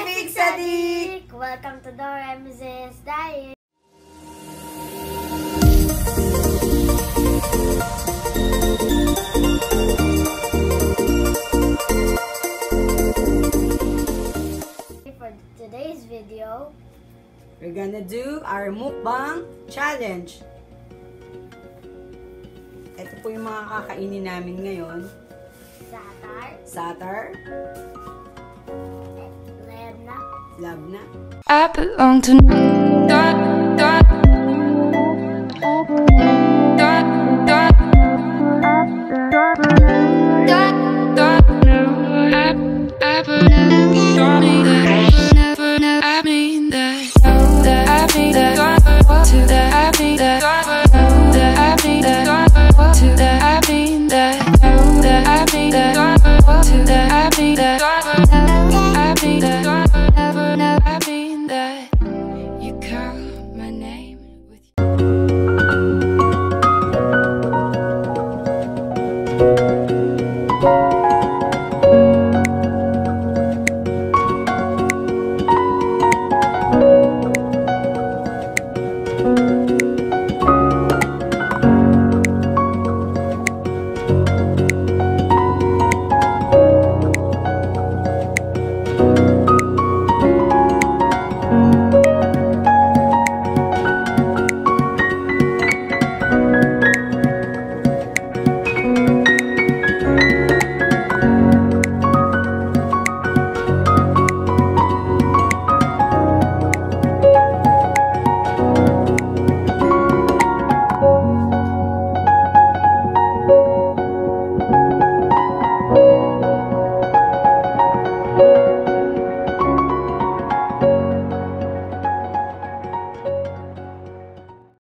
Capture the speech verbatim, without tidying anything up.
Big Sadik! Welcome to Dora and Mizea's Diet. For today's video, we're gonna do our mukbang challenge. Ito po yung mga kakainin namin ngayon. Satar. Satar. Lab na. Love na. I belong to God, God.